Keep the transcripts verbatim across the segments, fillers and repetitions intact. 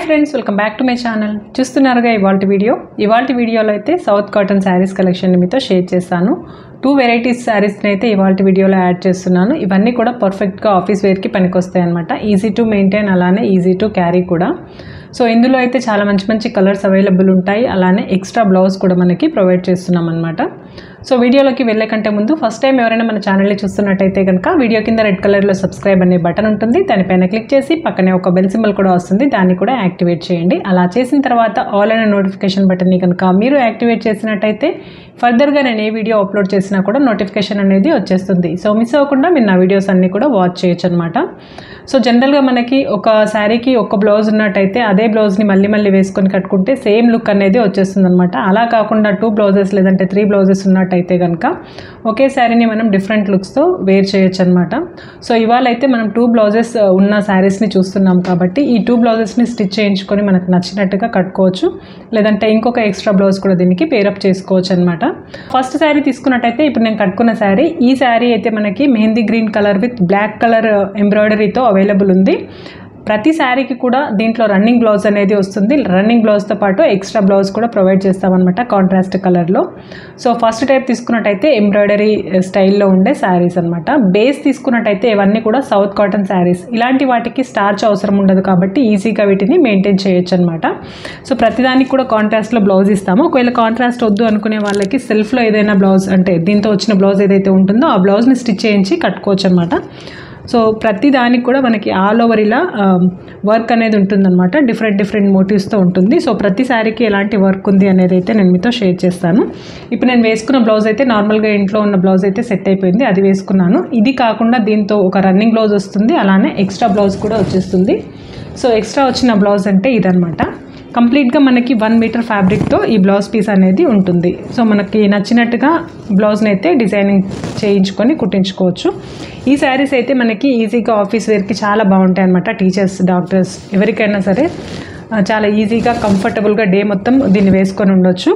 Friends, welcome back to my channel. చూస్తున్నారుగా ఇవాల్టి video. ఇవాల్టి వీడియోలో అయితే సౌత్ కాటన్ శారీస్ కలెక్షన్ మీతో షేర్ చేస్తాను. టూ వెరైటీస్ శారీస్ని అయితే ఇవాల్టి వీడియోలో యాడ్ చేస్తున్నాను. ఇవన్నీ కూడా పర్ఫెక్ట్గా ఆఫీస్ వేర్కి పనికొస్తాయి అనమాట. ఈజీ టు మెయింటైన్, అలానే ఈజీ టు క్యారీ కూడా. సో ఇందులో అయితే చాలా మంచి మంచి కలర్స్ అవైలబుల్ ఉంటాయి. అలానే ఎక్స్ట్రా బ్లౌజ్ కూడా మనకి ప్రొవైడ్ చేస్తున్నాం అనమాట. సో వీడియోలోకి వెళ్ళే కంటే ముందు ఫస్ట్ టైం ఎవరైనా మన ఛానల్ని చూస్తున్నట్టయితే కనుక వీడియో కింద రెడ్ కలర్లో సబ్స్క్రైబ్ అనే బటన్ ఉంటుంది. దానిపైన క్లిక్ చేసి పక్కనే ఒక బెల్ సింబల్ కూడా వస్తుంది, దాన్ని కూడా యాక్టివేట్ చేయండి. అలా చేసిన తర్వాత ఆల్ అనే నోటిఫికేషన్ బటన్ని కనుక మీరు యాక్టివేట్ చేసినట్టయితే ఫర్దర్గా నేను ఏ వీడియో అప్లోడ్ చేసినా కూడా నోటిఫికేషన్ అనేది వచ్చేస్తుంది. సో మిస్ అవ్వకుండా మీరు నా వీడియోస్ అన్నీ కూడా వాచ్ చేయొచ్చు అనమాట. సో జనరల్గా మనకి ఒక శారీకి ఒక బ్లౌజ్ ఉన్నట్టయితే అదే బ్లౌజ్ని మళ్ళీ మళ్ళీ వేసుకొని కట్టుకుంటే సేమ్ లుక్ అనేది వచ్చేస్తుంది అనమాట. అలా కాకుండా టూ బ్లౌజెస్ లేదంటే త్రీ బ్లౌజెస్ ఉన్నట్టయితే కనుక ఒకే శారీని మనం డిఫరెంట్ లుక్స్తో వేర్ చేయొచ్చు అనమాట. సో ఇవాళ అయితే మనం టూ బ్లౌజెస్ ఉన్న శారీస్ని చూస్తున్నాం కాబట్టి ఈ టూ బ్లౌజెస్ని స్టిచ్ చేయించుకొని మనకు నచ్చినట్టుగా కట్టుకోవచ్చు, లేదంటే ఇంకొక ఎక్స్ట్రా బ్లౌజ్ కూడా దీనికి పేరప్ చేసుకోవచ్చు అనమాట. ఫస్ట్ శారీ తీసుకున్నట్టయితే ఇప్పుడు నేను కట్టుకున్న శారీ, ఈ శారీ అయితే మనకి mehndi green colour with black colour ఎంబ్రాయిడరీతో అవైలబుల్ ఉంది. ప్రతి శారీకి కూడా దీంట్లో రన్నింగ్ బ్లౌజ్ అనేది వస్తుంది. రన్నింగ్ బ్లౌజ్తో పాటు ఎక్స్ట్రా బ్లౌజ్ కూడా ప్రొవైడ్ చేస్తామన్నమాట కాంట్రాస్ట్ కలర్లో. సో ఫస్ట్ టైప్ తీసుకున్నట్టయితే ఎంబ్రాయిడరీ స్టైల్లో ఉండే శారీస్ అనమాట. బేస్ తీసుకున్నట్టయితే ఇవన్నీ కూడా సౌత్ కాటన్ శారీస్. ఇలాంటి వాటికి స్టార్చ్ అవసరం ఉండదు కాబట్టి ఈజీగా వీటిని మెయింటైన్ చేయొచ్చు అనమాట. సో ప్రతిదానికి కూడా కాంట్రాస్ట్లో బ్లౌజ్ ఇస్తాము. ఒకవేళ కాంట్రాస్ట్ వద్దు అనుకునే వాళ్ళకి సెల్ఫ్లో ఏదైనా బ్లౌజ్, అంటే దీంతో వచ్చిన బ్లౌజ్ ఏదైతే ఉంటుందో ఆ బ్లౌజ్ని స్టిచ్ చేయించి కట్టుకోవచ్చు అనమాట. సో ప్రతి దానికి కూడా మనకి ఆల్ ఓవర్ ఇలా వర్క్ అనేది ఉంటుందన్నమాట. డిఫరెంట్ డిఫరెంట్ మోటివ్స్తో ఉంటుంది. సో ప్రతి శారీకి ఎలాంటి వర్క్ ఉంది అనేది అయితే నేను మీతో షేర్ చేస్తాను. ఇప్పుడు నేను వేసుకున్న బ్లౌజ్ అయితే నార్మల్గా ఇంట్లో ఉన్న బ్లౌజ్ అయితే సెట్ అయిపోయింది, అది వేసుకున్నాను. ఇది కాకుండా దీంతో ఒక రన్నింగ్ బ్లౌజ్ వస్తుంది, అలానే ఎక్స్ట్రా బ్లౌజ్ కూడా వచ్చేస్తుంది. సో ఎక్స్ట్రా వచ్చిన బ్లౌజ్ అంటే ఇదనమాట. కంప్లీట్గా మనకి వన్ మీటర్ ఫ్యాబ్రిక్తో ఈ బ్లౌజ్ పీస్ అనేది ఉంటుంది. సో మనకి నచ్చినట్టుగా బ్లౌజ్ని అయితే డిజైనింగ్ చేయించుకొని కుట్టించుకోవచ్చు. ఈ శారీస్ అయితే మనకి ఈజీగా ఆఫీస్ వేర్కి చాలా బాగుంటాయి అనమాట. టీచర్స్, డాక్టర్స్, ఎవరికైనా సరే చాలా ఈజీగా కంఫర్టబుల్గా డే మొత్తం దీన్ని వేసుకొని ఉండొచ్చు.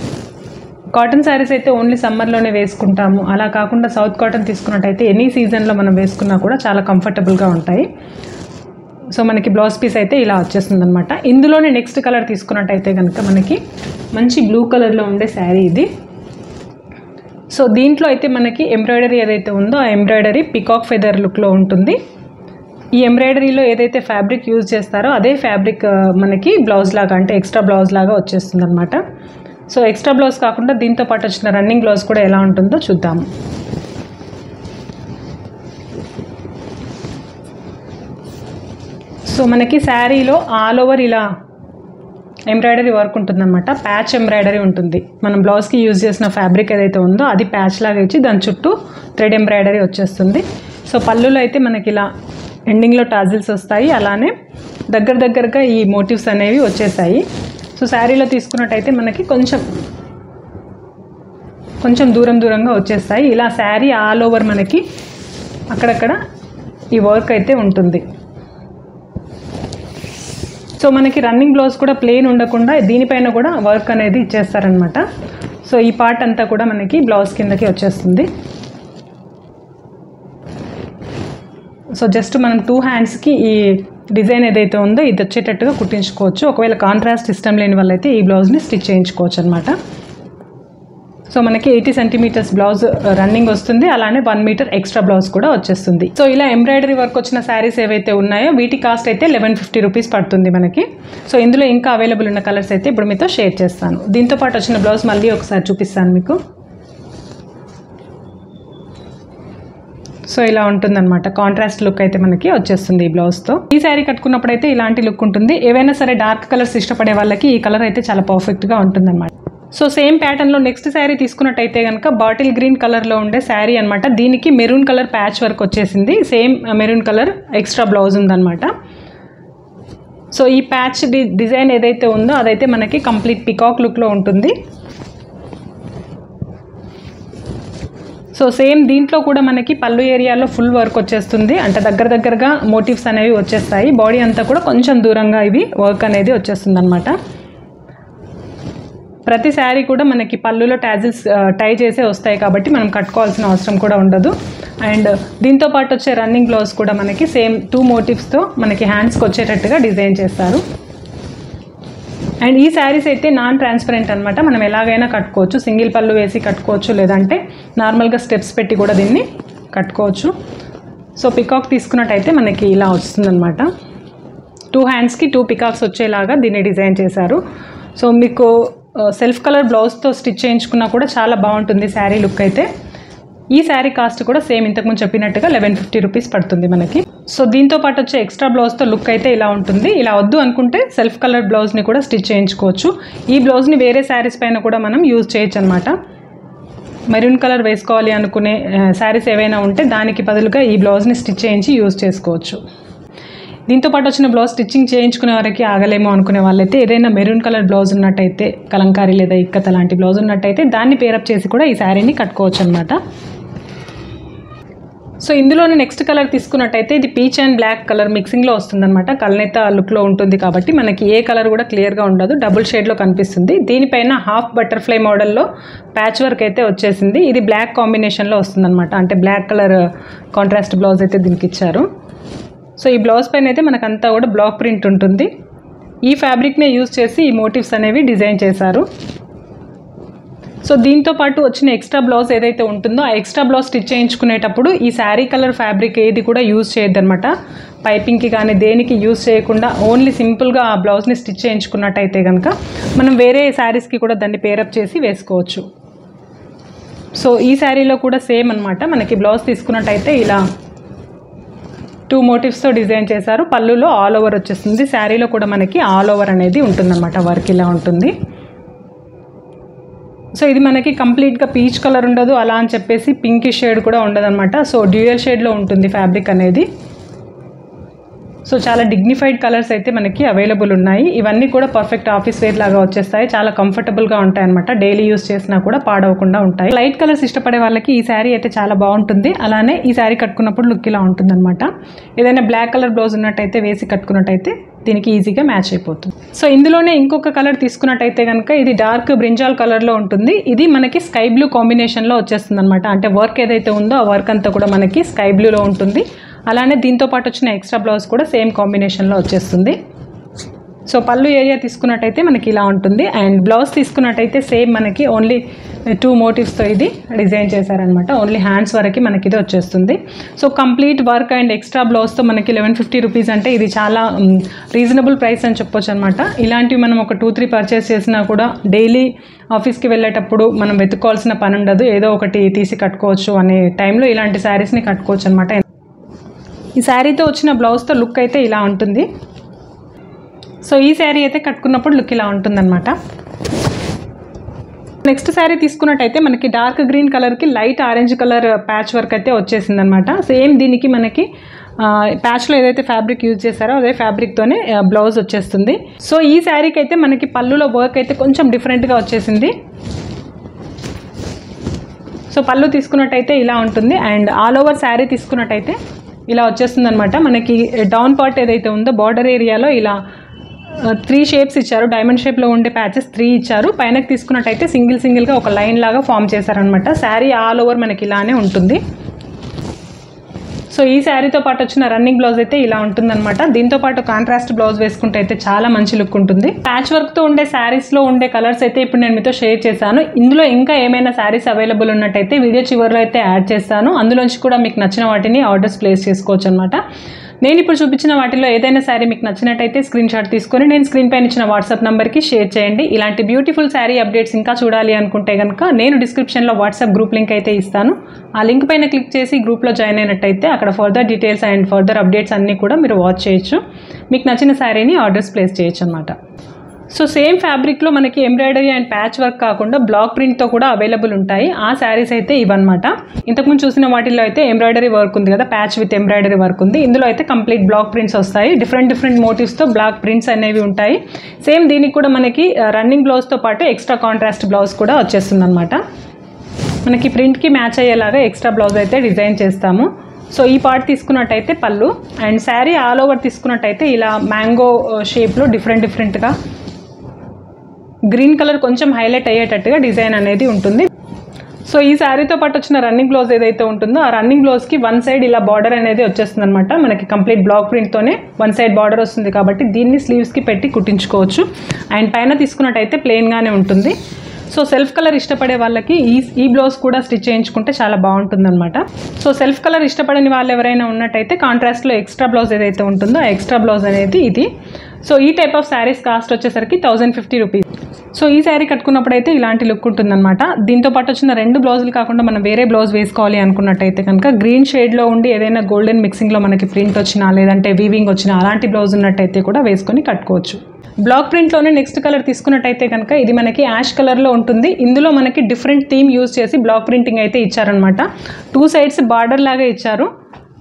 కాటన్ శారీస్ అయితే ఓన్లీ సమ్మర్లోనే వేసుకుంటాము. అలా కాకుండా సౌత్ కాటన్ తీసుకున్నట్టయితే ఎనీ సీజన్లో మనం వేసుకున్నా కూడా చాలా కంఫర్టబుల్గా ఉంటాయి. సో మనకి బ్లౌజ్ పీస్ అయితే ఇలా వచ్చేస్తుంది అనమాట. ఇందులోనే నెక్స్ట్ కలర్ తీసుకున్నట్టయితే కనుక మనకి మంచి బ్లూ కలర్లో ఉండే శారీ ఇది. సో దీంట్లో అయితే మనకి ఎంబ్రాయిడరీ ఏదైతే ఉందో ఆ ఎంబ్రాయిడరీ పికాక్ ఫెదర్ లుక్లో ఉంటుంది. ఈ ఎంబ్రాయిడరీలో ఏదైతే ఫ్యాబ్రిక్ యూజ్ చేస్తారో అదే ఫ్యాబ్రిక్ మనకి బ్లౌజ్ లాగా, అంటే ఎక్స్ట్రా బ్లౌజ్ లాగా వచ్చేస్తుంది అనమాట. సో ఎక్స్ట్రా బ్లౌజ్ కాకుండా దీంతో పాటు వచ్చిన రన్నింగ్ బ్లౌజ్ కూడా ఎలా ఉంటుందో చూద్దాము. సో మనకి శారీలో ఆల్ ఓవర్ ఇలా ఎంబ్రాయిడరీ వర్క్ ఉంటుందన్నమాట. ప్యాచ్ ఎంబ్రాయిడరీ ఉంటుంది. మనం బ్లౌజ్కి యూజ్ చేసిన ఫ్యాబ్రిక్ ఏదైతే ఉందో అది ప్యాచ్ లాగా ఇచ్చి దాని చుట్టూ థ్రెడ్ ఎంబ్రాయిడరీ వచ్చేస్తుంది. సో పళ్ళులో అయితే మనకి ఇలా ఎండింగ్లో టాజిల్స్ వస్తాయి, అలానే దగ్గర దగ్గరగా ఈ మోటివ్స్ అనేవి వచ్చేసాయి. సో శారీలో తీసుకున్నట్టయితే మనకి కొంచెం కొంచెం దూరం దూరంగా వచ్చేస్తాయి. ఇలా శారీ ఆల్ ఓవర్ మనకి అక్కడక్కడ ఈ వర్క్ అయితే ఉంటుంది. సో మనకి రన్నింగ్ బ్లౌజ్ కూడా ప్లెయిన్ ఉండకుండా దీనిపైన కూడా వర్క్ అనేది ఇచ్చేస్తారనమాట. సో ఈ పార్ట్ అంతా కూడా మనకి బ్లౌజ్ కిందకి వచ్చేస్తుంది. సో జస్ట్ మనం టూ హ్యాండ్స్కి ఈ డిజైన్ ఏదైతే ఉందో ఇది వచ్చేటట్టుగా కుట్టించుకోవచ్చు. ఒకవేళ కాంట్రాస్ట్ ఇష్టం లేని వాళ్ళైతే ఈ బ్లౌజ్ని స్టిచ్ చేయించుకోవచ్చు అనమాట. సో మనకి ఎయిటీ సెంటీమీటర్స్ బ్లౌజ్ రన్నింగ్ వస్తుంది, అలానే వన్ మీటర్ ఎక్స్ట్రా బ్లౌజ్ కూడా వచ్చేస్తుంది. సో ఇలా ఎంబ్రాయిడరీ వర్క్ వచ్చిన శారీస్ ఏవైతే ఉన్నాయో వీటి కాస్ట్ అయితే లెవెన్ ఫిఫ్టీ రూపీస్ పడుతుంది మనకి. సో ఇందులో ఇంకా అవైలబుల్ ఉన్న కలర్స్ అయితే ఇప్పుడు మీతో షేర్ చేస్తాను. దీంతో పాటు వచ్చిన బ్లౌజ్ మళ్ళీ ఒకసారి చూపిస్తాను మీకు. సో ఇలా ఉంటుందన్నమాట. కాంట్రాస్ట్ లుక్ అయితే మనకి వచ్చేస్తుంది ఈ బ్లౌజ్తో. ఈ శారీ కట్టుకున్నప్పుడు అయితే ఇలాంటి లుక్ ఉంటుంది. ఏవైనా సరే డార్క్ కలర్స్ ఇష్టపడే వాళ్ళకి ఈ కలర్ అయితే చాలా పర్ఫెక్ట్గా ఉంటుందన్నమాట. సో సేమ్ ప్యాటర్న్లో నెక్స్ట్ శారీ తీసుకున్నట్టయితే కనుక బాటిల్ గ్రీన్ కలర్లో ఉండే శారీ అనమాట. దీనికి మెరూన్ కలర్ ప్యాచ్ వర్క్ వచ్చేసింది. Same maroon colour extra blouse ఉందన్నమాట. సో ఈ ప్యాచ్ డి డిజైన్ ఏదైతే ఉందో అదైతే మనకి కంప్లీట్ పికాక్ లుక్లో ఉంటుంది. సో సేమ్ దీంట్లో కూడా మనకి పళ్ళు ఏరియాలో ఫుల్ వర్క్ వచ్చేస్తుంది, అంటే దగ్గర దగ్గరగా మోటివ్స్ అనేవి వచ్చేస్తాయి. బాడీ అంతా కూడా కొంచెం దూరంగా ఇవి వర్క్ అనేది వచ్చేస్తుంది అనమాట. ప్రతి శారీ కూడా మనకి పళ్ళులో టాజిల్స్ టై చేసే వస్తాయి కాబట్టి మనం కట్టుకోవాల్సిన అవసరం కూడా ఉండదు. అండ్ దీంతో పాటు వచ్చే రన్నింగ్ బ్లౌజ్ కూడా మనకి సేమ్ టూ మోటివ్స్తో మనకి హ్యాండ్స్కి వచ్చేటట్టుగా డిజైన్ చేస్తారు. అండ్ ఈ శారీస్ అయితే నాన్ ట్రాన్స్పరెంట్ అనమాట, మనం ఎలాగైనా కట్టుకోవచ్చు, సింగిల్ పళ్ళు వేసి కట్టుకోవచ్చు, లేదంటే నార్మల్గా స్టెప్స్ పెట్టి కూడా దీన్ని కట్టుకోవచ్చు. సో పికాక్ తీసుకున్నట్టయితే మనకి ఇలా వస్తుందన్నమాట, టూ హ్యాండ్స్కి టూ పికాక్స్ వచ్చేలాగా దీన్ని డిజైన్ చేశారు. సో మీకు సెల్ఫ్ కలర్ బ్లౌజ్తో స్టిచ్ చేయించుకున్నా కూడా చాలా బాగుంటుంది శారీ లుక్ అయితే. ఈ శారీ కాస్ట్ కూడా సేమ్ ఇంతకుముందు చెప్పినట్టుగా లెవెన్ ఫిఫ్టీ రూపీస్ పడుతుంది మనకి. సో దీంతో పాటు వచ్చే ఎక్స్ట్రా బ్లౌజ్తో లుక్ అయితే ఇలా ఉంటుంది. ఇలా వద్దు అనుకుంటే సెల్ఫ్ కలర్ బ్లౌజ్ని కూడా స్టిచ్ చేయించుకోవచ్చు. ఈ బ్లౌజ్ని వేరే శారీస్ పైన కూడా మనం యూజ్ చేయొచ్చు అనమాట. మెరూన్ కలర్ వేసుకోవాలి అనుకునే శారీస్ ఏవైనా ఉంటే దానికి బదులుగా ఈ బ్లౌజ్ని స్టిచ్ చేయించి యూజ్ చేసుకోవచ్చు. దీంతో పాటు వచ్చిన బ్లౌజ్ స్టిచ్చింగ్ చేయించుకునే వరకు ఆగలేమో అనుకునే వాళ్ళైతే ఏదైనా మెరూన్ కలర్ బ్లౌజ్ ఉన్నట్టయితే, కలంకారీ లేదా ఇక్కత లాంటి బ్లౌజ్ ఉన్నట్టయితే దాన్ని పేరప్ చేసి కూడా ఈ శారీని కట్టుకోవచ్చు అనమాట. సో ఇందులోనే నెక్స్ట్ కలర్ తీసుకున్నట్టయితే ఇది పీచ్ అండ్ బ్లాక్ కలర్ మిక్సింగ్లో వస్తుందన్నమాట. కల్నేత లుక్లో ఉంటుంది కాబట్టి మనకి ఏ కలర్ కూడా క్లియర్గా ఉండదు, డబుల్ షేడ్లో కనిపిస్తుంది. దీనిపైన హాఫ్ బటర్ఫ్లై మోడల్లో ప్యాచ్ వర్క్ అయితే వచ్చేసింది. ఇది బ్లాక్ కాంబినేషన్లో వస్తుందన్నమాట, అంటే బ్లాక్ కలర్ కాంట్రాస్ట్ బ్లౌజ్ అయితే దీనికి ఇచ్చారు. సో ఈ బ్లౌజ్ పైన అయితే మనకంతా కూడా బ్లాక్ ప్రింట్ ఉంటుంది. ఈ ఫ్యాబ్రిక్నే యూజ్ చేసి ఈ మోటివ్స్ అనేవి డిజైన్ చేశారు. సో దీంతో పాటు వచ్చిన ఎక్స్ట్రా బ్లౌజ్ ఏదైతే ఉంటుందో ఆ ఎక్స్ట్రా బ్లౌజ్ స్టిచ్ చేయించుకునేటప్పుడు ఈ శారీ కలర్ ఫ్యాబ్రిక్ ఏది కూడా యూజ్ చేయొద్దనమాట. పైపింగ్కి కానీ దేనికి యూజ్ చేయకుండా ఓన్లీ సింపుల్గా ఆ బ్లౌజ్ని స్టిచ్ చేయించుకున్నట్టయితే కనుక మనం వేరే శారీస్కి కూడా దాన్ని పేరప్ చేసి వేసుకోవచ్చు. సో ఈ శారీలో కూడా సేమ్ అనమాట, మనకి బ్లౌజ్ తీసుకున్నట్టయితే ఇలా టూ మోటివ్స్తో డిజైన్ చేశారు. పళ్ళులో ఆల్ ఓవర్ వచ్చేస్తుంది, శారీలో కూడా మనకి ఆల్ ఓవర్ అనేది ఉంటుందన్నమాట, వర్క్ ఇలా ఉంటుంది. సో ఇది మనకి కంప్లీట్గా పీచ్ కలర్ ఉండదు, అలా అని చెప్పేసి పింక్ షేడ్ కూడా ఉండదన్నమాట. సో డ్యూయల్ షేడ్లో ఉంటుంది ఫ్యాబ్రిక్ అనేది. సో చాలా డిగ్నిఫైడ్ కలర్స్ అయితే మనకి అవైలబుల్ ఉన్నాయి. ఇవన్నీ కూడా పర్ఫెక్ట్ ఆఫీస్ వేర్ లాగా వచ్చేస్తాయి, చాలా కంఫర్టబుల్గా ఉంటాయి అనమాట. డైలీ యూస్ చేసినా కూడా పాడవకుండా ఉంటాయి. లైట్ కలర్స్ ఇష్టపడే వాళ్ళకి ఈ శారీ అయితే చాలా బాగుంటుంది. అలానే ఈ శారీ కట్టుకున్నప్పుడు లుక్ ఇలా ఉంటుంది అనమాట. ఏదైనా బ్లాక్ కలర్ బ్లౌజ్ ఉన్నట్టయితే వేసి కట్టుకున్నట్టయితే దీనికి ఈజీగా మ్యాచ్ అయిపోతుంది. సో ఇందులోనే ఇంకొక కలర్ తీసుకున్నట్టయితే కనుక ఇది డార్క్ బ్రింజాల్ కలర్లో ఉంటుంది. ఇది మనకి స్కై బ్లూ కాంబినేషన్లో వచ్చేస్తుంది అనమాట. అంటే వర్క్ ఏదైతే ఉందో ఆ వర్క్ అంతా కూడా మనకి స్కై బ్లూలో ఉంటుంది. అలానే దీంతో పాటు వచ్చిన ఎక్స్ట్రా బ్లౌజ్ కూడా సేమ్ కాంబినేషన్లో వచ్చేస్తుంది. సో పళ్ళు ఏరియా తీసుకున్నట్టయితే మనకి ఇలా ఉంటుంది. అండ్ బ్లౌజ్ తీసుకున్నట్టయితే సేమ్ మనకి ఓన్లీ టూ మోటివ్స్తో ఇది డిజైన్ చేశారనమాట. ఓన్లీ హ్యాండ్స్ వరకు మనకి ఇది వచ్చేస్తుంది. So complete work and extra బ్లౌజ్తో మనకి లెవెన్ ఫిఫ్టీ రూపీస్ అంటే ఇది చాలా రీజనబుల్ ప్రైస్ అని చెప్పొచ్చు అనమాట. ఇలాంటివి మనం ఒక టూ త్రీ పర్చేస్ చేసినా కూడా డైలీ ఆఫీస్కి వెళ్ళేటప్పుడు మనం వెతుక్కోవాల్సిన పని ఉండదు, ఏదో ఒకటి తీసి కట్టుకోవచ్చు అనే టైంలో ఇలాంటి శారీస్ని కట్టుకోవచ్చు అనమాట. ఈ శారీతో వచ్చిన బ్లౌజ్తో లుక్ అయితే ఇలా ఉంటుంది. సో ఈ శారీ అయితే కట్టుకున్నప్పుడు లుక్ ఇలా ఉంటుందన్నమాట. నెక్స్ట్ శారీ తీసుకున్నట్టయితే మనకి డార్క్ గ్రీన్ కలర్కి light orange colour patch work అయితే వచ్చేసింది అనమాట. సేమ్ దీనికి మనకి ప్యాచ్లో ఏదైతే ఫ్యాబ్రిక్ యూజ్ చేశారో అదే ఫ్యాబ్రిక్తోనే బ్లౌజ్ వచ్చేస్తుంది. సో ఈ శారీకి అయితే మనకి పళ్ళులో వర్క్ అయితే కొంచెం డిఫరెంట్గా వచ్చేసింది. సో పళ్ళు తీసుకున్నట్టయితే ఇలా ఉంటుంది. అండ్ ఆల్ ఓవర్ శారీ తీసుకున్నట్టయితే ఇలా వచ్చేస్తుంది అనమాట. మనకి డౌన్ పార్ట్ ఏదైతే ఉందో బార్డర్ ఏరియాలో ఇలా త్రీ షేప్స్ ఇచ్చారు, డైమండ్ షేప్లో ఉండే ప్యాచెస్ త్రీ ఇచ్చారు. పైనకి తీసుకున్నట్టయితే సింగిల్ సింగిల్గా ఒక లైన్ లాగా ఫామ్ చేశారనమాట. శారీ ఆల్ ఓవర్ మనకి ఇలానే ఉంటుంది. సో ఈ శారీతో పాటు వచ్చిన రన్నింగ్ బ్లౌజ్ అయితే ఇలా ఉంటుందన్నమాట. దీంతో పాటు కాంట్రాస్ట్ బ్లౌజ్ వేసుకుంటే అయితే చాలా మంచి లుక్ ఉంటుంది. ప్యాచ్ వర్క్తో ఉండే శారీస్లో ఉండే కలర్స్ అయితే ఇప్పుడు నేను మీతో షేర్ చేశాను. ఇందులో ఇంకా ఏమైనా శారీస్ అవైలబుల్ ఉన్నట్టయితే వీడియో చివరిలో అయితే యాడ్ చేస్తాను. అందులోంచి కూడా మీకు నచ్చిన వాటిని ఆర్డర్స్ ప్లేస్ చేసుకోవచ్చు అనమాట. నేను ఇప్పుడు చూపించిన వాటిలో ఏదైనా శారీ మీకు నచ్చినట్టయితే స్క్రీన్ షాట్ తీసుకొని నేను స్క్రీన్ పైన ఇచ్చిన వాట్సాప్ నెంబర్కి షేర్ చేయండి. ఇలాంటి బ్యూటిఫుల్ శారీ అప్డేట్స్ ఇంకా చూడాలి అనుకుంటే కనుక నేను డిస్క్రిప్షన్లో వాట్సాప్ గ్రూప్ లింక్ అయితే ఇస్తాను. ఆ లింక్ పైన క్లిక్ చేసి గ్రూప్లో జాయిన్ అయినట్టయితే అక్కడ further details and further updates అన్నీ కూడా మీరు వాచ్ చేయొచ్చు. మీకు నచ్చిన శారీని ఆర్డర్స్ ప్లేస్ చేయొచ్చు అనమాట. సో సేమ్ ఫ్యాబ్రిక్లో మనకి ఎంబ్రాయిడరీ అండ్ ప్యాచ్ వర్క్ కాకుండా బ్లాక్ ప్రింట్తో కూడా అవైలబుల్ ఉంటాయి. ఆ శారీస్ అయితే ఇవన్నమాట. ఇంతకుముందు చూసిన వాటిల్లో అయితే ఎంబ్రాయిడరీ వర్క్ ఉంది కదా, ప్యాచ్ విత్ ఎంబ్రాయిడరీ వర్క్ ఉంది. ఇందులో అయితే కంప్లీట్ బ్లాక్ ప్రింట్స్ వస్తాయి. డిఫరెంట్ డిఫరెంట్ మోటివ్స్తో బ్లాక్ ప్రింట్స్ అనేవి ఉంటాయి. సేమ్ దీనికి కూడా మనకి రన్నింగ్ బ్లౌజ్తో పాటు ఎక్స్ట్రా కాంట్రాస్ట్ బ్లౌజ్ కూడా వచ్చేస్తుంది అనమాట. మనకి ప్రింట్కి మ్యాచ్ అయ్యేలాగా ఎక్స్ట్రా బ్లౌజ్ అయితే డిజైన్ చేస్తాము. సో ఈ పార్ట్ తీసుకున్నట్టయితే పళ్ళు, అండ్ శారీ ఆల్ ఓవర్ తీసుకున్నట్టయితే ఇలా మ్యాంగో షేప్లో డిఫరెంట్ డిఫరెంట్గా గ్రీన్ కలర్ కొంచెం హైలైట్ అయ్యేటట్టుగా డిజైన్ అనేది ఉంటుంది. సో ఈ శారీతో పాటు వచ్చిన రన్నింగ్ బ్లౌజ్ ఏదైతే ఉంటుందో ఆ రన్నింగ్ బ్లౌజ్కి వన్ సైడ్ ఇలా బార్డర్ అనేది వచ్చేస్తుంది అనమాట. మనకి కంప్లీట్ బ్లాక్ ప్రింట్తోనే వన్ సైడ్ బార్డర్ వస్తుంది కాబట్టి దీన్ని స్లీవ్స్కి పెట్టి కుట్టించుకోవచ్చు. అండ్ పైన తీసుకున్నట్టయితే ప్లెయిన్గానే ఉంటుంది. సో సెల్ఫ్ కలర్ ఇష్టపడే వాళ్ళకి ఈ ఈ బ్లౌజ్ కూడా స్టిచ్ చేయించుకుంటే చాలా బాగుంటుందన్నమాట. సో సెల్ఫ్ కలర్ ఇష్టపడని వాళ్ళు ఎవరైనా ఉన్నట్టయితే కాంట్రాస్ట్లో ఎక్స్ట్రా బ్లౌజ్ ఏదైతే ఉంటుందో ఆ ఎక్స్ట్రా బ్లౌజ్ అనేది ఇది. సో ఈ టైప్ ఆఫ్ శారీస్ కాస్ట్ వచ్చేసరికి థౌజండ్ ఫిఫ్టీ రూపీస్. సో ఈ శారీ కట్టుకున్నప్పుడు అయితే ఇలాంటి లుక్ ఉంటుందన్నమాట. దీంతో పాటు వచ్చిన రెండు బ్లౌజులు కాకుండా మనం వేరే బ్లౌజ్ వేసుకోవాలి అనుకున్నట్టయితే కనుక గ్రీన్ షేడ్లో ఉండి ఏదైనా గోల్డెన్ మిక్సింగ్లో మనకి ప్రింట్ వచ్చినా లేదంటే వీవింగ్ వచ్చినా అలాంటి బ్లౌజ్ ఉన్నట్టయితే కూడా వేసుకొని కట్టుకోవచ్చు. బ్లాక్ ప్రింట్లోనే నెక్స్ట్ కలర్ తీసుకున్నట్టయితే కనుక ఇది మనకి యాష్ కలర్లో ఉంటుంది. ఇందులో మనకి డిఫరెంట్ థీమ్ యూజ్ చేసి బ్లాక్ ప్రింటింగ్ అయితే ఇచ్చారనమాట. టూ సైడ్స్ బార్డర్ లాగా ఇచ్చారు.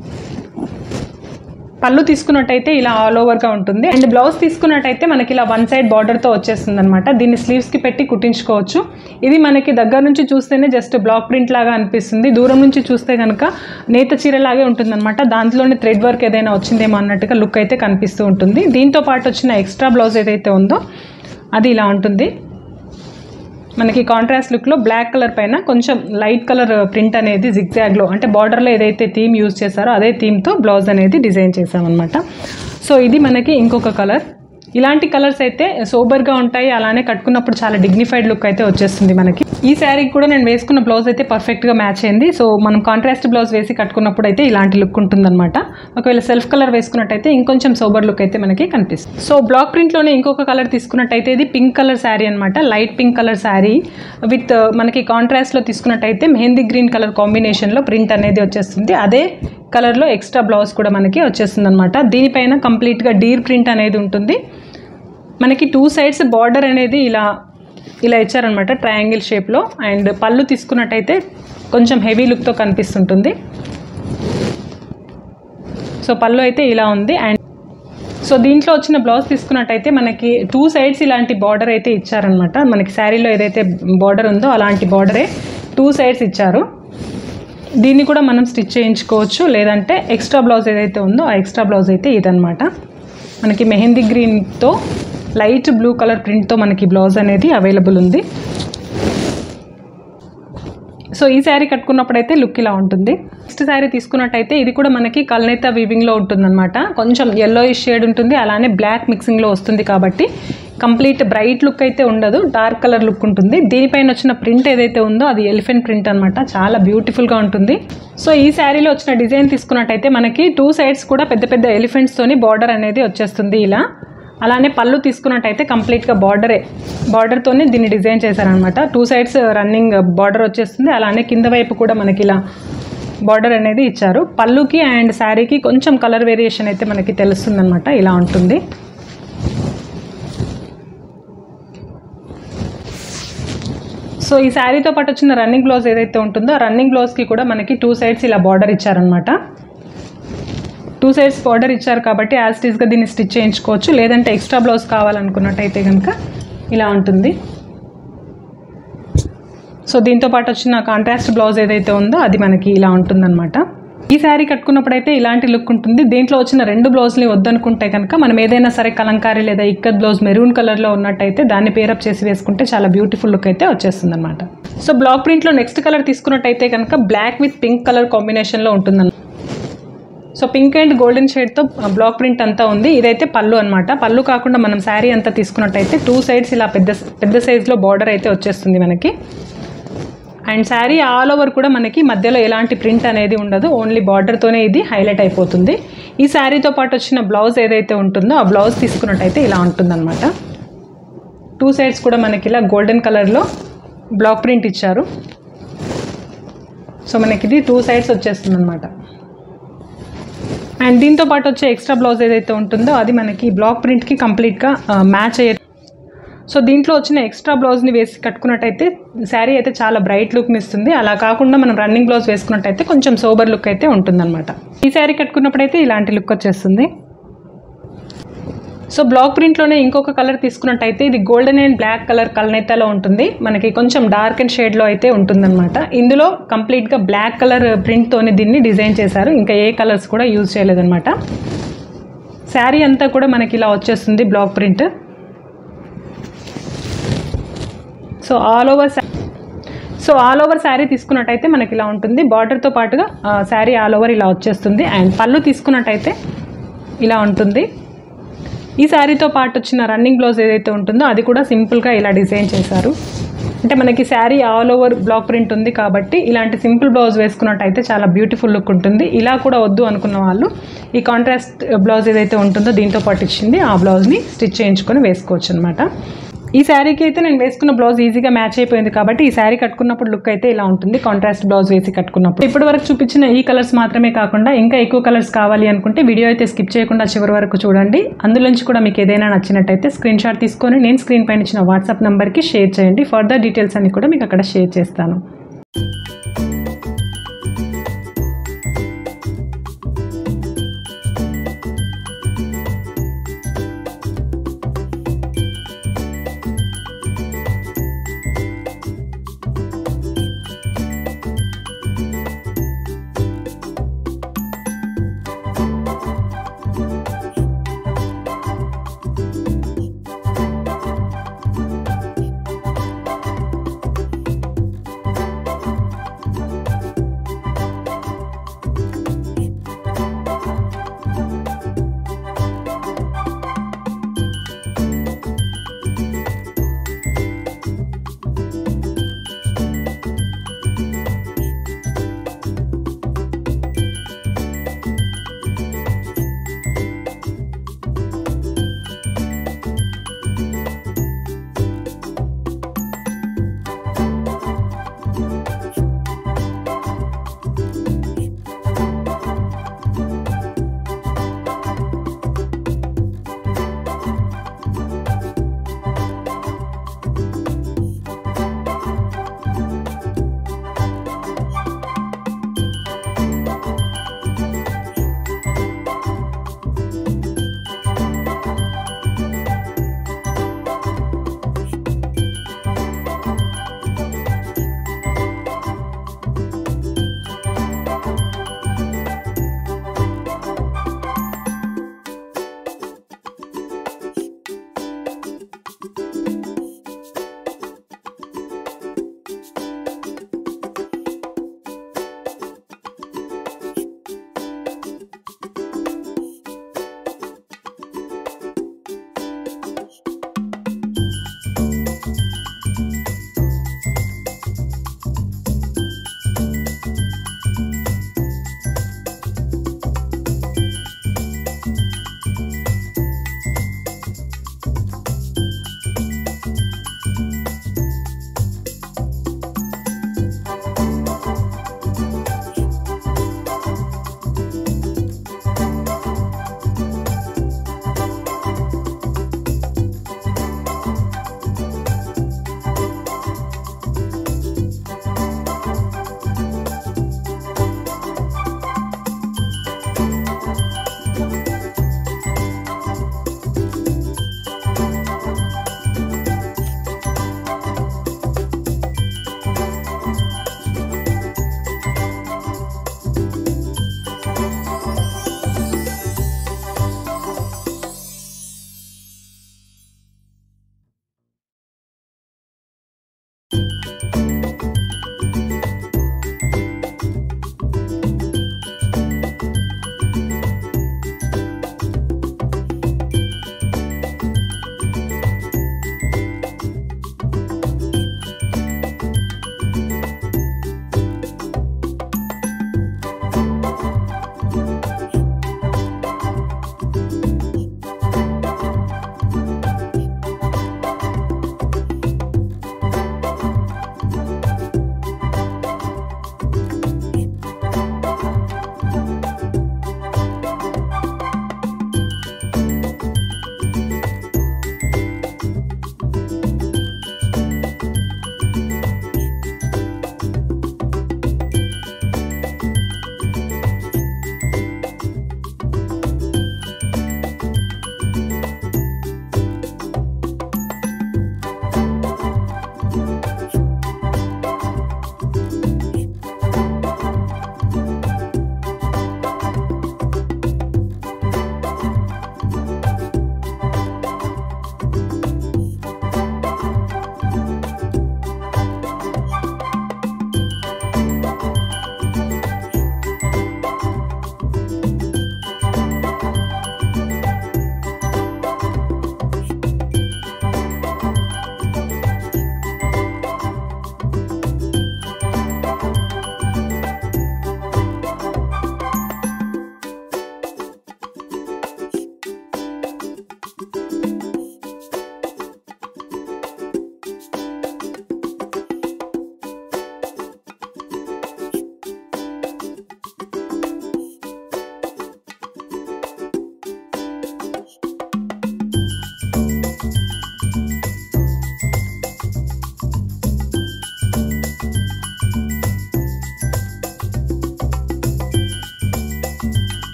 పళ్ళు తీసుకున్నట్టయితే ఇలా ఆల్ ఓవర్గా ఉంటుంది. అండ్ బ్లౌజ్ తీసుకున్నట్టయితే మనకి ఇలా వన్ సైడ్ బార్డర్తో వచ్చేస్తుంది అనమాట. దీన్ని స్లీవ్స్కి పెట్టి కుట్టించుకోవచ్చు. ఇది మనకి దగ్గర నుంచి చూస్తేనే జస్ట్ బ్లాక్ ప్రింట్ లాగా అనిపిస్తుంది. దూరం నుంచి చూస్తే కనుక నేత చీరలాగే ఉంటుందన్నమాట. దాంట్లోనే థ్రెడ్ వర్క్ ఏదైనా వచ్చిందేమో అన్నట్టుగా లుక్ అయితే కనిపిస్తూ ఉంటుంది. దీంతో పాటు వచ్చిన ఎక్స్ట్రా బ్లౌజ్ ఏదైతే ఉందో అది ఇలా ఉంటుంది. మనకి కాంట్రాస్ట్ లుక్లో బ్లాక్ కలర్ పైన కొంచెం లైట్ కలర్ ప్రింట్ అనేది జిగ్జాగ్లో అంటే బార్డర్లో ఏదైతే థీమ్ యూజ్ చేశారో అదే థీమ్తో బ్లౌజ్ అనేది డిజైన్ చేసామన్నమాట. సో ఇది మనకి ఇంకొక కలర్. ఇలాంటి కలర్స్ అయితే సోబర్గా ఉంటాయి, అలానే కట్టుకున్నప్పుడు చాలా డిగ్నిఫైడ్ లుక్ అయితే వచ్చేస్తుంది మనకి. ఈ శారీకి కూడా నేను వేసుకున్న బ్లౌజ్ అయితే పర్ఫెక్ట్గా మ్యాచ్ అయింది. సో మనం కాంట్రాస్ట్ బ్లౌజ్ వేసి కట్టుకున్నప్పుడు అయితే ఇలాంటి లుక్ ఉంటుందన్నమాట. ఒకవేళ సెల్ఫ్ కలర్ వేసుకున్నట్టయితే ఇంకొంచెం సోబర్ లుక్ అయితే మనకి కనిపిస్తుంది. సో బ్లాక్ ప్రింట్లోనే ఇంకొక కలర్ తీసుకున్నట్టయితే ఇది పింక్ కలర్ శారీ అనమాట. Light pink colour saree with మనకి కాంట్రాస్ట్లో తీసుకున్నట్టయితే మెహందీ గ్రీన్ కలర్ కాంబినేషన్లో ప్రింట్ అనేది వచ్చేస్తుంది. అదే కలర్లో ఎక్స్ట్రా బ్లౌజ్ కూడా మనకి వచ్చేస్తుంది అనమాట. దీనిపైన కంప్లీట్గా డీర్ ప్రింట్ అనేది ఉంటుంది. మనకి టూ సైడ్స్ బార్డర్ అనేది ఇలా ఇలా ఇచ్చారనమాట ట్రయాంగిల్ షేప్లో. అండ్ పళ్ళు తీసుకున్నట్టయితే కొంచెం హెవీ లుక్తో కనిపిస్తుంటుంది. సో పళ్ళు అయితే ఇలా ఉంది. అండ్ సో దీంట్లో వచ్చిన బ్లౌజ్ తీసుకున్నట్టయితే మనకి టూ సైడ్స్ ఇలాంటి బార్డర్ అయితే ఇచ్చారనమాట. మనకి శారీలో ఏదైతే బార్డర్ ఉందో అలాంటి బార్డరే టూ సైడ్స్ ఇచ్చారు. దీన్ని కూడా మనం స్టిచ్ చేయించుకోవచ్చు, లేదంటే ఎక్స్ట్రా బ్లౌజ్ ఏదైతే ఉందో ఆ ఎక్స్ట్రా బ్లౌజ్ అయితే ఇదనమాట. మనకి మెహందీ గ్రీన్తో లైట్ బ్లూ కలర్ ప్రింట్తో మనకి బ్లౌజ్ అనేది అవైలబుల్ ఉంది. సో ఈ శారీ కట్టుకున్నప్పుడైతే లుక్ ఇలా ఉంటుంది. నెక్స్ట్ శారీ తీసుకున్నట్టయితే ఇది కూడా మనకి కల్నేత వీవింగ్లో ఉంటుందన్నమాట. కొంచెం ఎల్లోయిష్ షేడ్ ఉంటుంది, అలానే బ్లాక్ మిక్సింగ్లో వస్తుంది కాబట్టి కంప్లీట్ బ్రైట్ లుక్ అయితే ఉండదు, డార్క్ కలర్ లుక్ ఉంటుంది. దీనిపైన వచ్చిన ప్రింట్ ఏదైతే ఉందో అది ఎలిఫెంట్ ప్రింట్ అనమాట. చాలా బ్యూటిఫుల్గా ఉంటుంది. సో ఈ శారీలో వచ్చిన డిజైన్ తీసుకున్నట్టయితే మనకి టూ సైడ్స్ కూడా పెద్ద పెద్ద ఎలిఫెంట్స్తోని బార్డర్ అనేది వచ్చేస్తుంది ఇలా. అలానే పళ్ళు తీసుకున్నట్టయితే కంప్లీట్గా బార్డరే బార్డర్తోనే దీన్ని డిజైన్ చేశారనమాట. టూ సైడ్స్ రన్నింగ్ బార్డర్ వచ్చేస్తుంది. అలానే కింద వైపు కూడా మనకి ఇలా బార్డర్ అనేది ఇచ్చారు. పళ్ళుకి అండ్ శారీకి కొంచెం కలర్ వేరియేషన్ అయితే మనకి తెలుస్తుంది అనమాట. ఇలా ఉంటుంది. సో ఈ శారీతో పాటు వచ్చిన రన్నింగ్ బ్లౌజ్ ఏదైతే ఉంటుందో ఆ రన్నింగ్ బ్లౌజ్కి కూడా మనకి టూ సైడ్స్ ఇలా బార్డర్ ఇచ్చారనమాట. టూ సైడ్స్ బార్డర్ ఇచ్చారు కాబట్టి యాజ్ టీజ్గా దీన్ని స్టిచ్ చేయించుకోవచ్చు, లేదంటే ఎక్స్ట్రా బ్లౌజ్ కావాలనుకున్నట్టయితే కనుక ఇలా ఉంటుంది. సో దీంతో పాటు వచ్చిన కాంట్రాస్ట్ బ్లౌజ్ ఏదైతే ఉందో అది మనకి ఇలా ఉంటుందన్నమాట. ఈ శారీ కట్టుకున్నప్పుడైతే ఇలాంటి లుక్ ఉంటుంది. దీంట్లో వచ్చిన రెండు బ్లౌజ్ని వద్దనుకుంటే కనుక మనం ఏదైనా సరే కలంకారీ లేదా ఇక్కత్ బ్లౌజ్ మెరూన్ కలర్లో ఉన్నట్టయితే దాన్ని పేరప్ చేసి వేసుకుంటే చాలా బ్యూటిఫుల్ లుక్ అయితే వచ్చేస్తుంది అనమాట. సో బ్లాక్ ప్రింట్లో నెక్స్ట్ కలర్ తీసుకున్నట్టయితే కనుక బ్లాక్ విత్ పింక్ కలర్ కాంబినేషన్లో ఉంటుందన్నమాట. సో పింక్ అండ్ గోల్డెన్ షేడ్తో బ్లాక్ ప్రింట్ అంతా ఉంది. ఇదైతే పళ్ళు అనమాట. పళ్ళు కాకుండా మనం శారీ అంతా తీసుకున్నట్టయితే టూ సైడ్స్ ఇలా పెద్ద పెద్ద సైజులో బార్డర్ అయితే వచ్చేస్తుంది మనకి. అండ్ శారీ ఆల్ ఓవర్ కూడా మనకి మధ్యలో ఎలాంటి ప్రింట్ అనేది ఉండదు, ఓన్లీ బార్డర్తోనే ఇది హైలైట్ అయిపోతుంది. ఈ శారీతో పాటు వచ్చిన బ్లౌజ్ ఏదైతే ఉంటుందో ఆ బ్లౌజ్ తీసుకున్నట్టయితే ఇలా ఉంటుందన్నమాట. టూ సైడ్స్ కూడా మనకి ఇలా గోల్డెన్ కలర్లో బ్లాక్ ప్రింట్ ఇచ్చారు. సో మనకి ఇది టూ సైడ్స్ వచ్చేస్తుంది అనమాట. అండ్ దీంతో పాటు వచ్చే ఎక్స్ట్రా బ్లౌజ్ ఏదైతే ఉంటుందో అది మనకి బ్లాక్ ప్రింట్కి కంప్లీట్గా మ్యాచ్ అయ్యే. సో దీంట్లో వచ్చిన ఎక్స్ట్రా బ్లౌజ్ని వేసి కట్టుకున్నట్టయితే శారీ అయితే చాలా బ్రైట్ లుక్ని ఇస్తుంది. అలా కాకుండా మనం రన్నింగ్ బ్లౌజ్ వేసుకున్నట్టయితే కొంచెం సోబర్ లుక్ అయితే ఉంటుందన్నమాట. ఈ శారీ కట్టుకున్నప్పుడైతే ఇలాంటి లుక్ వచ్చేస్తుంది. సో బ్లాక్ ప్రింట్లోనే ఇంకొక కలర్ తీసుకున్నట్టయితే ఇది గోల్డెన్ అండ్ బ్లాక్ కలర్ కల్నేతలో ఉంటుంది. మనకి కొంచెం డార్క్ అండ్ షేడ్లో అయితే ఉంటుందన్నమాట. ఇందులో కంప్లీట్గా బ్లాక్ కలర్ ప్రింట్తోనే దీన్ని డిజైన్ చేశారు. ఇంకా ఏ కలర్స్ కూడా యూజ్ చేయలేదన్నమాట. శారీ అంతా కూడా మనకి ఇలా వచ్చేస్తుంది block print. So all over so all over saree తీసుకున్నట్టయితే మనకి ఇలా ఉంటుంది. బార్డర్తో పాటుగా శారీ ఆల్ ఓవర్ ఇలా వచ్చేస్తుంది. అండ్ పళ్ళు తీసుకున్నట్టయితే ఇలా ఉంటుంది. ఈ శారీతో పాటు వచ్చిన రన్నింగ్ బ్లౌజ్ ఏదైతే ఉంటుందో అది కూడా సింపుల్గా ఇలా డిజైన్ చేశారు. అంటే మనకి saree all over block print ఉంది కాబట్టి ఇలాంటి సింపుల్ బ్లౌజ్ వేసుకున్నట్టయితే చాలా బ్యూటిఫుల్ లుక్ ఉంటుంది. ఇలా కూడా వద్దు అనుకున్న వాళ్ళు ఈ కాంట్రాస్ట్ బ్లౌజ్ ఏదైతే ఉంటుందో దీంతో పాటు ఇచ్చింది ఆ బ్లౌజ్ని స్టిచ్ చేయించుకొని వేసుకోవచ్చు అనమాట. ఈ శారీకి అయితే నేను వేసుకున్న బ్లౌజ్ ఈజీగా మ్యాచ్ అయిపోయింది కాబట్టి ఈ శారీ కట్టుకున్నప్పుడు లుక్ అయితే ఇలా ఉంటుంది. కాంట్రాస్ట్ బ్లౌజ్ వేసి కట్టుకున్నప్పుడు. ఇప్పటి వరకు చూపించిన ఈ కలర్స్ మాత్రమే కాకుండా ఇంకా ఎక్కువ కలర్స్ కావాలి అనుకుంటే వీడియో అయితే స్కిప్ చేయకుండా చివరి వరకు చూడండి. అందులోంచి కూడా మీకు ఏదైనా నచ్చినట్టయితే స్క్రీన్ షాట్ తీసుకొని నేను స్క్రీన్ పైన ఇచ్చిన వాట్సాప్ నెంబర్కి షేర్ చేయండి. ఫర్దర్ డీటెయిల్స్ అన్ని కూడా మీకు అక్కడ షేర్ చేస్తాను.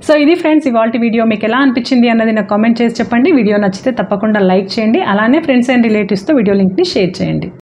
సో ఇది ఫ్రెండ్స్ ఇవాల్టి వీడియో. మీకు ఎలా అనిపించింది అన్నది నాకు కామెంట్ చేసి చెప్పండి. వీడియో నచ్చితే తప్పకుండా లైక్ చేయండి. అలానే ఫ్రెండ్స్ అండ్ రిలేటివ్స్తో వీడియో లింక్ని షేర్ చేయండి.